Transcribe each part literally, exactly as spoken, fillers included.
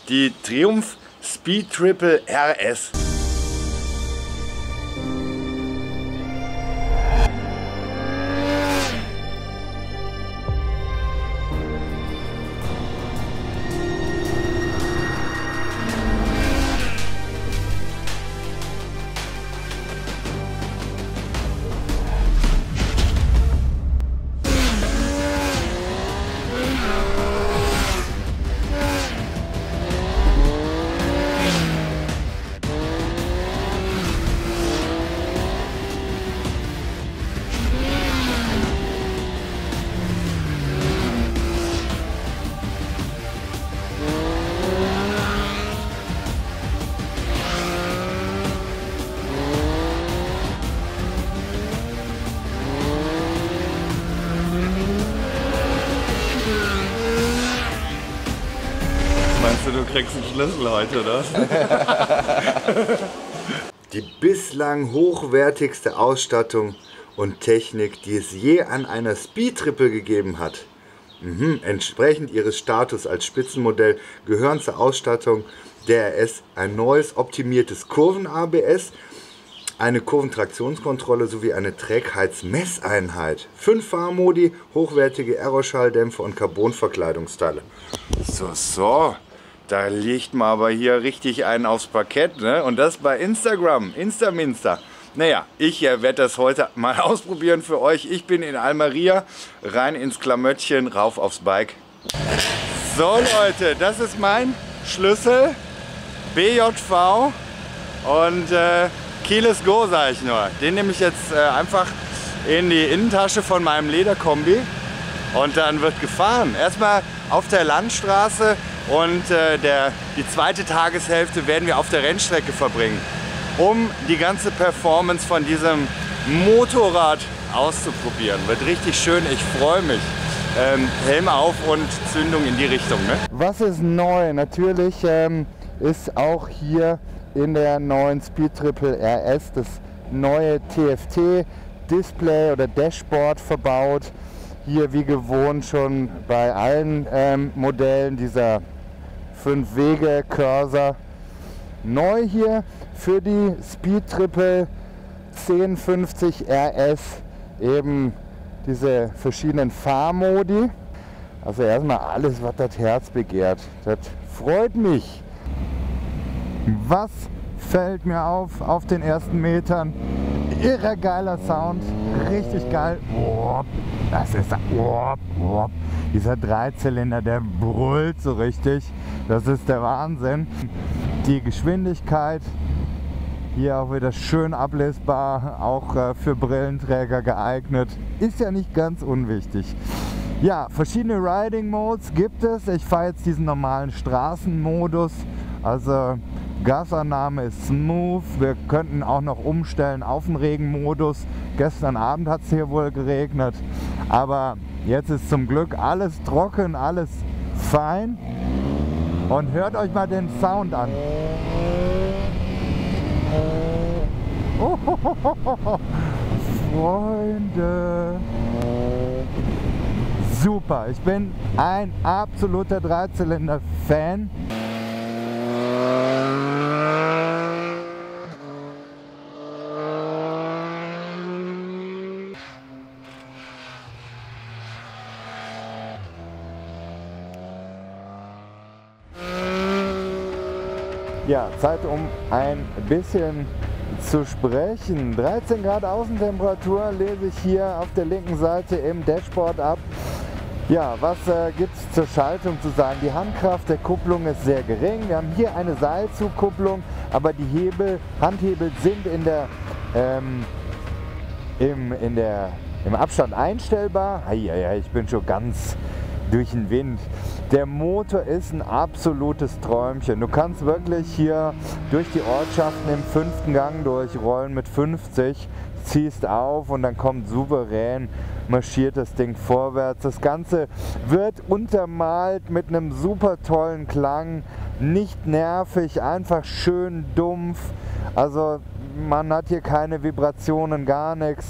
die Triumph Speed Triple R S. Du kriegst einen Schlüssel heute, oder? Die bislang hochwertigste Ausstattung und Technik, die es je an einer Speed Triple gegeben hat. Mhm. Entsprechend ihres Status als Spitzenmodell gehören zur Ausstattung der R S ein neues optimiertes Kurven-A B S, eine Kurventraktionskontrolle sowie eine Trägheitsmesseinheit, fünf Fahrmodi, hochwertige Aeroschalldämpfer und Carbonverkleidungsteile. So, so. Da legt man aber hier richtig einen aufs Parkett, ne? Und das bei Instagram, Instaminster. Naja, ich äh, werde das heute mal ausprobieren für euch. Ich bin in Almeria, rein ins Klamöttchen, rauf aufs Bike. So Leute, das ist mein Schlüssel, B J V und äh, Keyless Go, sage ich nur. Den nehme ich jetzt äh, einfach in die Innentasche von meinem Lederkombi und dann wird gefahren. Erstmal auf der Landstraße. Und äh, der, die zweite Tageshälfte werden wir auf der Rennstrecke verbringen, um die ganze Performance von diesem Motorrad auszuprobieren. Wird richtig schön, ich freue mich. Ähm, Helm auf und Zündung in die Richtung. Ne? Was ist neu? Natürlich ähm, ist auch hier in der neuen Speed Triple R S das neue T F T-Display oder Dashboard verbaut. Hier wie gewohnt schon bei allen ähm, Modellen dieser fünf Wege Cursor. Neu hier für die Speed Triple zehn fünfzig R S eben diese verschiedenen Fahrmodi. Also erstmal alles, was das Herz begehrt. Das freut mich. Was fällt mir auf auf den ersten Metern? Irre geiler Sound, richtig geil. Oh, das ist oh, oh. Dieser Dreizylinder, der brüllt so richtig. Das ist der Wahnsinn. Die Geschwindigkeit hier auch wieder schön ablesbar, auch äh, für Brillenträger geeignet. Ist ja nicht ganz unwichtig. Ja, verschiedene Riding Modes gibt es. Ich fahre jetzt diesen normalen Straßenmodus. Also Gasannahme ist smooth. Wir könnten auch noch umstellen auf den Regenmodus. Gestern Abend hat es hier wohl geregnet. Aber jetzt ist zum Glück alles trocken, alles fein. Und hört euch mal den Sound an. Oh, Freunde. Super, ich bin ein absoluter Dreizylinder-Fan. Ja, Zeit um ein bisschen zu sprechen. dreizehn Grad Außentemperatur lese ich hier auf der linken Seite im Dashboard ab. Ja, was äh, gibt es zur Schaltung zu sagen? Die Handkraft der Kupplung ist sehr gering. Wir haben hier eine Seilzugkupplung, aber die Hebel, Handhebel sind in der, ähm, im, in der, im Abstand einstellbar. Heieiei, ich bin schon ganz durch den Wind. Der Motor ist ein absolutes Träumchen. Du kannst wirklich hier durch die Ortschaften im fünften Gang durchrollen mit fünfzig, ziehst auf und dann kommt souverän, marschiert das Ding vorwärts. Das Ganze wird untermalt mit einem super tollen Klang, nicht nervig, einfach schön dumpf. Also man hat hier keine Vibrationen, gar nichts.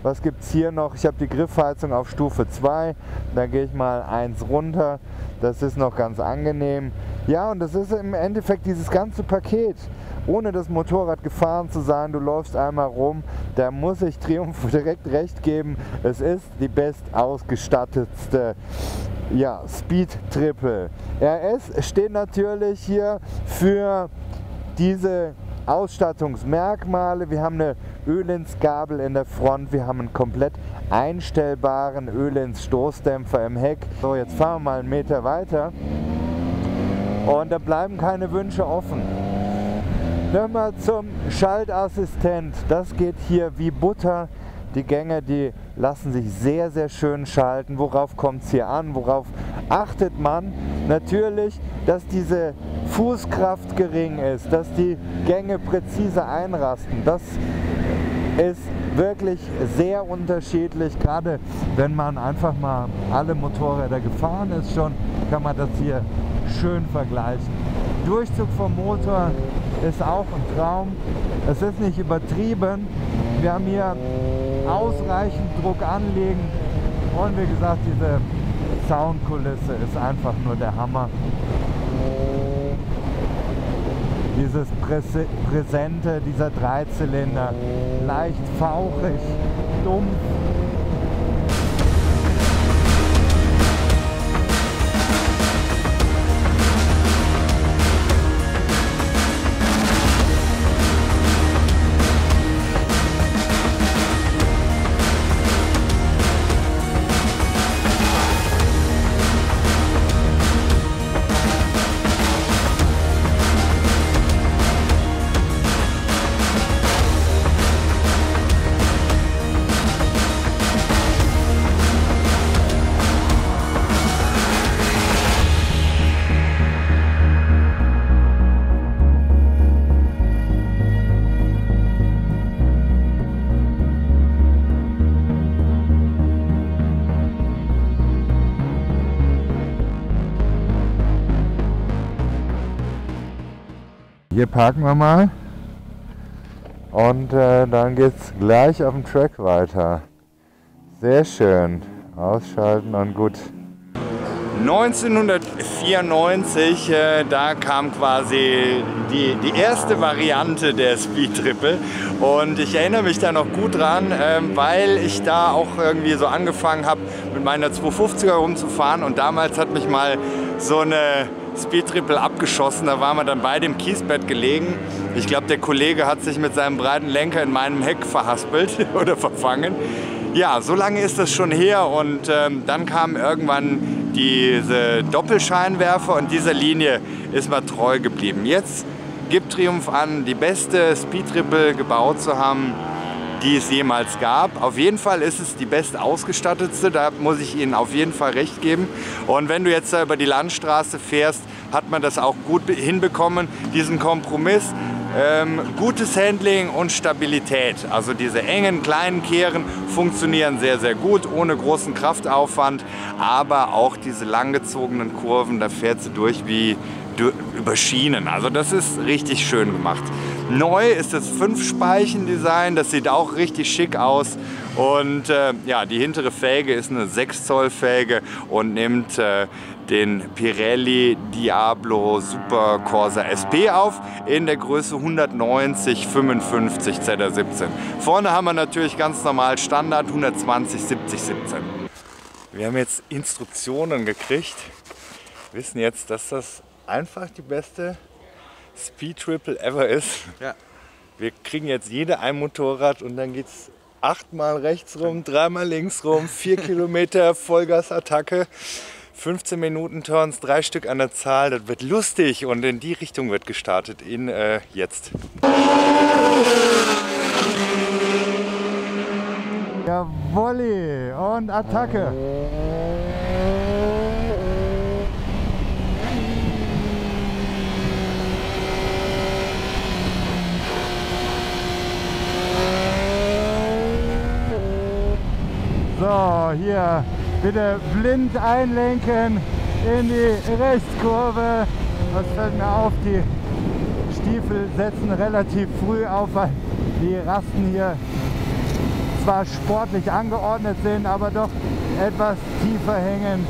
Was gibt es hier noch? Ich habe die Griffheizung auf Stufe zwei. Da gehe ich mal eins runter. Das ist noch ganz angenehm. Ja, und das ist im Endeffekt dieses ganze Paket. Ohne das Motorrad gefahren zu sein, du läufst einmal rum, da muss ich Triumph direkt recht geben. Es ist die best ausgestattetste, ja, Speed Triple. R S steht natürlich hier für diese Ausstattungsmerkmale. Wir haben eine Öhlins-Gabel in der Front, wir haben einen komplett einstellbaren Öhlins-Stoßdämpfer im Heck. So, jetzt fahren wir mal einen Meter weiter und da bleiben keine Wünsche offen. Nochmal zum Schaltassistent. Das geht hier wie Butter. Die Gänge, die lassen sich sehr, sehr schön schalten. Worauf kommt es hier an? Worauf achtet man? Natürlich, dass diese Fußkraft gering ist, dass die Gänge präzise einrasten. Das ist wirklich sehr unterschiedlich. Gerade wenn man einfach mal alle Motorräder gefahren ist schon, kann man das hier schön vergleichen. Durchzug vom Motor ist auch ein Traum. Es ist nicht übertrieben. Wir haben hier ausreichend Druck anlegen und wie gesagt, diese Soundkulisse ist einfach nur der Hammer. Dieses Präse Präsente, dieser Dreizylinder, leicht fauchig, dumpf. Hier parken wir mal und äh, dann geht es gleich auf dem Track weiter. Sehr schön. Ausschalten und gut. neunzehnhundertvierundneunzig, äh, da kam quasi die, die erste Variante der Speed Triple und ich erinnere mich da noch gut dran, äh, weil ich da auch irgendwie so angefangen habe, mit meiner zweihundertfünfziger rumzufahren und damals hat mich mal so eine Speed Triple abgeschossen, da waren wir dann beide im Kiesbett gelegen. Ich glaube, der Kollege hat sich mit seinem breiten Lenker in meinem Heck verhaspelt oder verfangen. Ja, so lange ist das schon her und ähm, dann kamen irgendwann diese Doppelscheinwerfer und dieser Linie ist man treu geblieben. Jetzt gibt Triumph an, die beste Speed Triple gebaut zu haben, die es jemals gab. Auf jeden Fall ist es die best ausgestattetste, da muss ich Ihnen auf jeden Fall recht geben. Und wenn du jetzt da über die Landstraße fährst, hat man das auch gut hinbekommen, diesen Kompromiss. Ähm, gutes Handling und Stabilität. Also diese engen kleinen Kehren funktionieren sehr, sehr gut, ohne großen Kraftaufwand. Aber auch diese langgezogenen Kurven, da fährt sie durch wie über Schienen. Also das ist richtig schön gemacht. Neu ist das Fünf-Speichen-Design, das sieht auch richtig schick aus. Und äh, ja, die hintere Felge ist eine sechs Zoll Felge und nimmt äh, den Pirelli Diablo Super Corsa S P auf in der Größe hundertneunzig fünfundfünfzig Z R siebzehn. Vorne haben wir natürlich ganz normal Standard hundertzwanzig siebzig siebzehn. Wir haben jetzt Instruktionen gekriegt, wissen jetzt, dass das einfach die beste Speed Triple ever ist. Ja. Wir kriegen jetzt jede ein Motorrad und dann geht es achtmal rechts rum, dreimal links rum, vier Kilometer Vollgasattacke, fünfzehn Minuten Turns, drei Stück an der Zahl. Das wird lustig und in die Richtung wird gestartet in äh, jetzt. Jawolli und Attacke. So, hier bitte blind einlenken in die Rechtskurve. Das fällt mir auf, die Stiefel setzen relativ früh auf, weil die rasten hier zwar sportlich angeordnet sind, aber doch etwas tiefer hängen.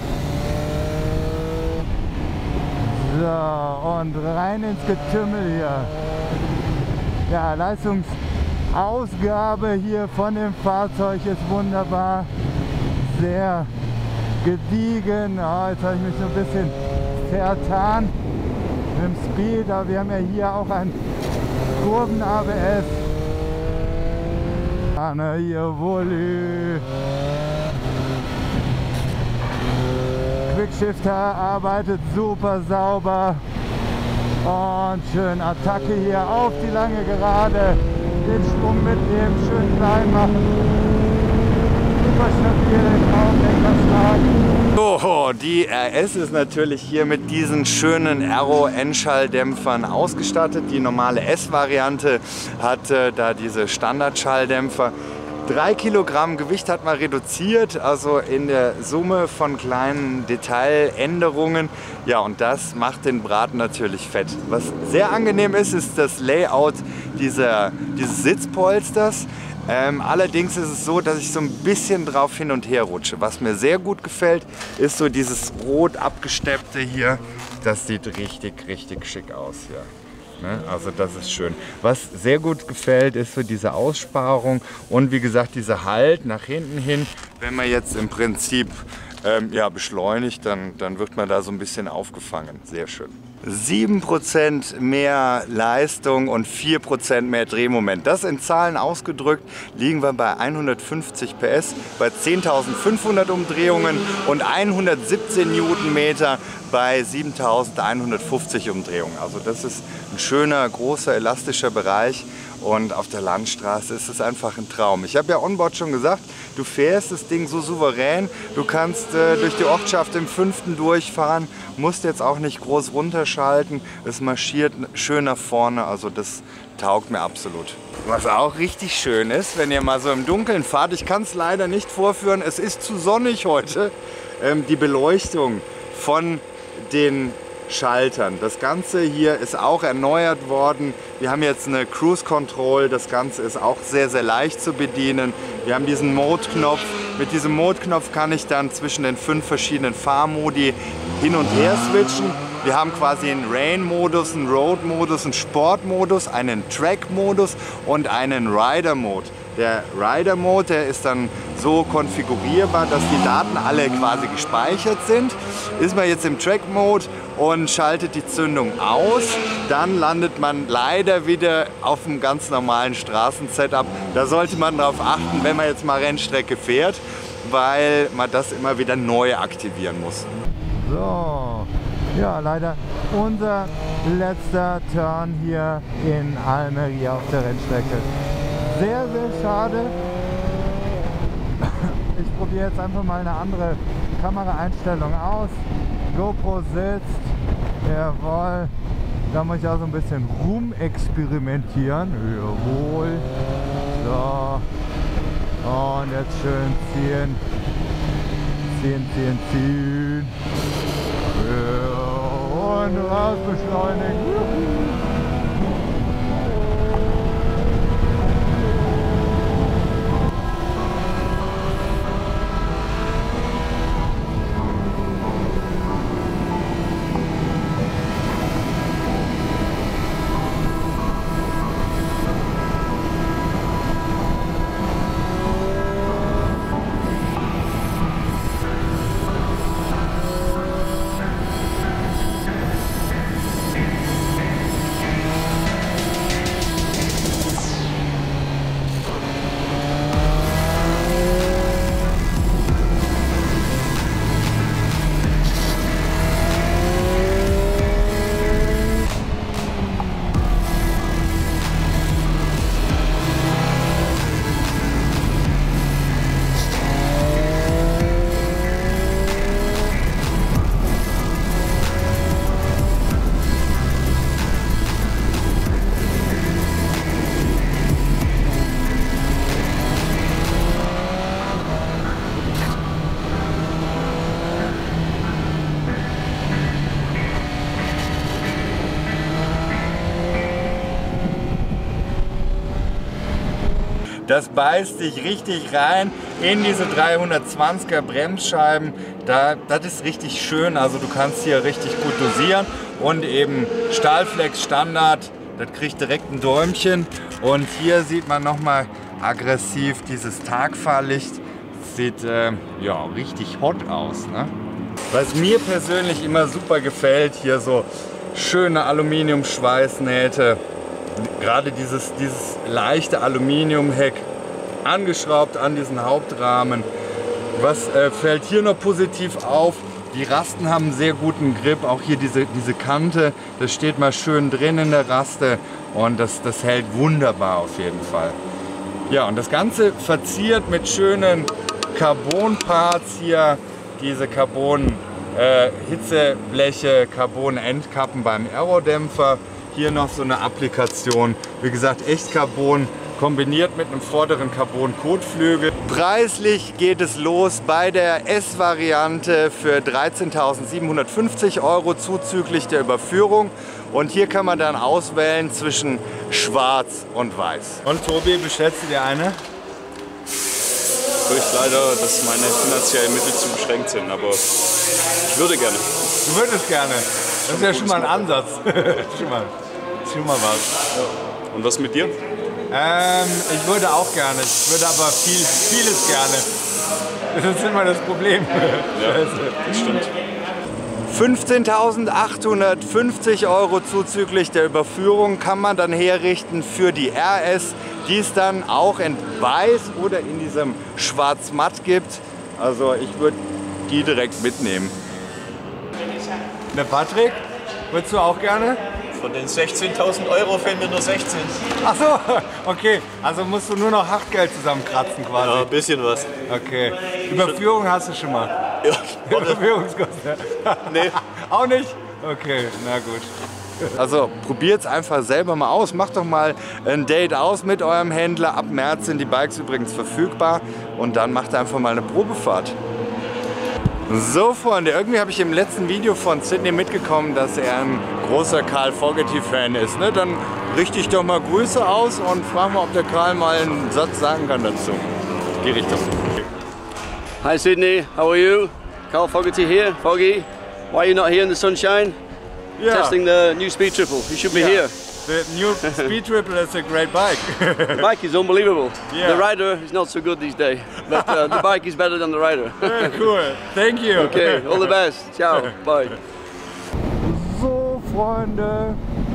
So, und rein ins Getümmel hier. Ja, Leistungsausgabe hier von dem Fahrzeug ist wunderbar. Sehr gediegen. Oh, jetzt habe ich mich so ein bisschen vertan mit dem Speed, aber wir haben ja hier auch ein Kurven-A B S. Anna hier, Wolle. Quickshifter arbeitet super sauber. Und schön Attacke hier auf die lange Gerade. Den Schwung mitnehmen, schön klein machen. Super stabil, Auflenkerstark. So, die R S ist natürlich hier mit diesen schönen Aero-N-Schalldämpfern ausgestattet. Die normale S-Variante hat äh, da diese Standard-Schalldämpfer. Drei Kilogramm Gewicht hat man reduziert, also in der Summe von kleinen Detailänderungen. Ja, und das macht den Braten natürlich fett. Was sehr angenehm ist, ist das Layout dieser, dieses Sitzpolsters. Ähm, allerdings ist es so, dass ich so ein bisschen drauf hin und her rutsche. Was mir sehr gut gefällt, ist so dieses rot abgesteppte hier. Das sieht richtig, richtig schick aus hier. Ne? Also das ist schön. Was sehr gut gefällt, ist so diese Aussparung und wie gesagt dieser Halt nach hinten hin. Wenn man jetzt im Prinzip ähm, ja, beschleunigt, dann, dann wird man da so ein bisschen aufgefangen. Sehr schön. sieben Prozent mehr Leistung und vier Prozent mehr Drehmoment. Das in Zahlen ausgedrückt liegen wir bei hundertfünfzig P S, bei zehntausendfünfhundert Umdrehungen und hundertsiebzehn Newtonmeter bei siebentausendeinhundertfünfzig Umdrehungen. Also das ist ein schöner, großer, elastischer Bereich. Und auf der Landstraße ist es einfach ein Traum. Ich habe ja onboard schon gesagt, du fährst das Ding so souverän. Du kannst äh, durch die Ortschaft im fünften durchfahren, musst jetzt auch nicht groß runterschalten. Es marschiert schön nach vorne, also das taugt mir absolut. Was auch richtig schön ist, wenn ihr mal so im Dunkeln fahrt, ich kann es leider nicht vorführen, es ist zu sonnig heute, ähm, die Beleuchtung von den Schaltern. Das Ganze hier ist auch erneuert worden. Wir haben jetzt eine Cruise Control. Das Ganze ist auch sehr, sehr leicht zu bedienen. Wir haben diesen Mode-Knopf. Mit diesem Mode-Knopf kann ich dann zwischen den fünf verschiedenen Fahrmodi hin und her switchen. Wir haben quasi einen Rain-Modus, einen Road-Modus, einen Sport-Modus, einen Track-Modus und einen Rider-Mode. Der Rider-Mode, der ist dann so konfigurierbar, dass die Daten alle quasi gespeichert sind. Ist man jetzt im Track-Mode und schaltet die Zündung aus, dann landet man leider wieder auf einem ganz normalen Straßensetup. Da sollte man darauf achten, wenn man jetzt mal Rennstrecke fährt, weil man das immer wieder neu aktivieren muss. So, ja, leider unser letzter Turn hier in Almería auf der Rennstrecke. Sehr, sehr schade. Ich probiere jetzt einfach mal eine andere Kameraeinstellung aus. GoPro sitzt. Jawohl. Da muss ich auch so ein bisschen rumexperimentieren. Jawohl. So. Und jetzt schön ziehen. Ziehen, ziehen, ziehen. Ja. Und raus beschleunigen. Das beißt sich richtig rein in diese dreihundertzwanziger Bremsscheiben. Da, das ist richtig schön, also du kannst hier richtig gut dosieren. Und eben Stahlflex Standard, das kriegt direkt ein Däumchen. Und hier sieht man nochmal aggressiv dieses Tagfahrlicht. Sieht äh, ja richtig hot aus, ne? Was mir persönlich immer super gefällt, hier so schöne Aluminium-Schweißnähte. Gerade dieses, dieses leichte Aluminiumheck angeschraubt an diesen Hauptrahmen. Was äh, fällt hier noch positiv auf? Die Rasten haben einen sehr guten Grip. Auch hier diese, diese Kante, das steht mal schön drin in der Raste. Und das, das hält wunderbar auf jeden Fall. Ja, und das Ganze verziert mit schönen Carbon-Parts hier. Diese Carbon-Hitzebleche, äh, Carbon-Endkappen beim Aerodämpfer. Hier noch so eine Applikation. Wie gesagt, echt Carbon kombiniert mit einem vorderen Carbon-Kotflügel. Preislich geht es los bei der S-Variante für dreizehntausendsiebenhundertfünfzig Euro zuzüglich der Überführung. Und hier kann man dann auswählen zwischen Schwarz und Weiß. Und Tobi, bestellst du dir eine? Ich fürchte leider, dass meine finanziellen Mittel zu beschränkt sind, aber ich würde gerne. Du würdest gerne? Das ist ja schon mal ein Ansatz. schon, mal, schon mal was. Und was mit dir? Ähm, ich würde auch gerne. Ich würde aber viel, vieles gerne. Das ist immer das Problem. Ja, das stimmt. fünfzehntausendachthundertfünfzig Euro zuzüglich der Überführung kann man dann herrichten für die R S, die es dann auch in Weiß oder in diesem Schwarz-Matt gibt. Also ich würde die direkt mitnehmen. Der Patrick, würdest du auch gerne? Von den sechzehntausend Euro fehlen mir nur sechzehn. Ach so, okay. Also musst du nur noch Hartgeld zusammenkratzen quasi. Ja, ein bisschen was. Okay. Überführung hast du schon mal? Ja. Überführungskosten? Nee. Auch nicht? Okay, na gut. Also probiert es einfach selber mal aus. Macht doch mal ein Date aus mit eurem Händler. Ab März sind die Bikes übrigens verfügbar. Und dann macht einfach mal eine Probefahrt. So Freunde, irgendwie habe ich im letzten Video von Sydney mitgekommen, dass er ein großer Carl Fogarty-Fan ist. Ne? Dann richte ich doch mal Grüße aus und frage mal, ob der Carl mal einen Satz sagen kann dazu. Die Richtung. Hi Sydney, how are you? Carl Fogarty here. Foggy, why are you not here in the sunshine? Yeah. Testing the new Speed Triple. You should be Yeah. here. The new Speed Triple is a great bike. The bike is unbelievable. Yeah. The rider is not so good these days, but uh, the bike is better than the rider. Very cool. Thank you. Okay, all the best. Ciao. Bye. So Freunde,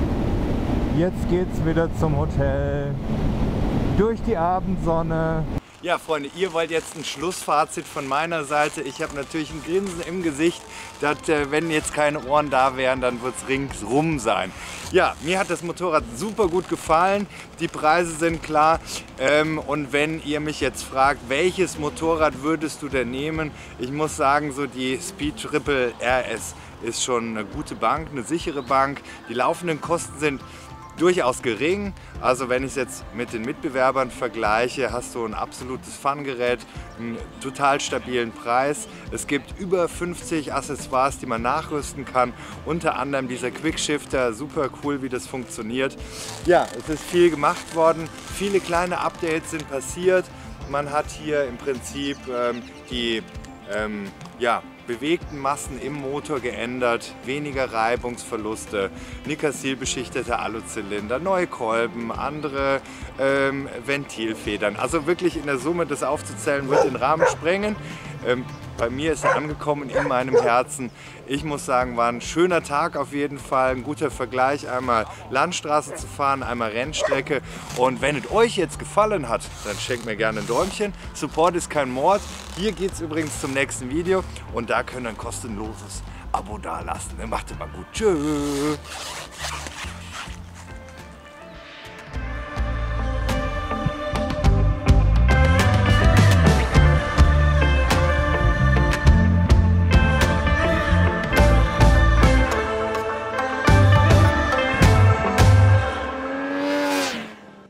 jetzt geht's wieder zum Hotel. Durch die Abendsonne. Ja, Freunde, ihr wollt jetzt ein Schlussfazit von meiner Seite. Ich habe natürlich ein Grinsen im Gesicht, dass, äh, wenn jetzt keine Ohren da wären, dann wird es ringsrum sein. Ja, mir hat das Motorrad super gut gefallen. Die Preise sind klar. Ähm, und wenn ihr mich jetzt fragt, welches Motorrad würdest du denn nehmen? Ich muss sagen, so die Speed Triple R S ist schon eine gute Bank, eine sichere Bank. Die laufenden Kosten sind durchaus gering. Also wenn ich es jetzt mit den Mitbewerbern vergleiche, hast du ein absolutes Fun-Gerät, einen total stabilen Preis. Es gibt über fünfzig Accessoires, die man nachrüsten kann. Unter anderem dieser Quickshifter, super cool, wie das funktioniert. Ja, es ist viel gemacht worden. Viele kleine Updates sind passiert. Man hat hier im Prinzip ähm, die ähm, ja, bewegten Massen im Motor geändert, weniger Reibungsverluste, Nickersil beschichtete Aluzylinder, neue Kolben, andere ähm, Ventilfedern. Also wirklich in der Summe, das aufzuzählen, wird den Rahmen sprengen. Ähm, bei mir ist er angekommen in meinem Herzen. Ich muss sagen, war ein schöner Tag auf jeden Fall, ein guter Vergleich, einmal Landstraße zu fahren, einmal Rennstrecke. Und wenn es euch jetzt gefallen hat, dann schenkt mir gerne ein Däumchen. Support ist kein Mord. Hier geht es übrigens zum nächsten Video und da könnt ihr ein kostenloses Abo dalassen. Macht es mal gut. Tschüss.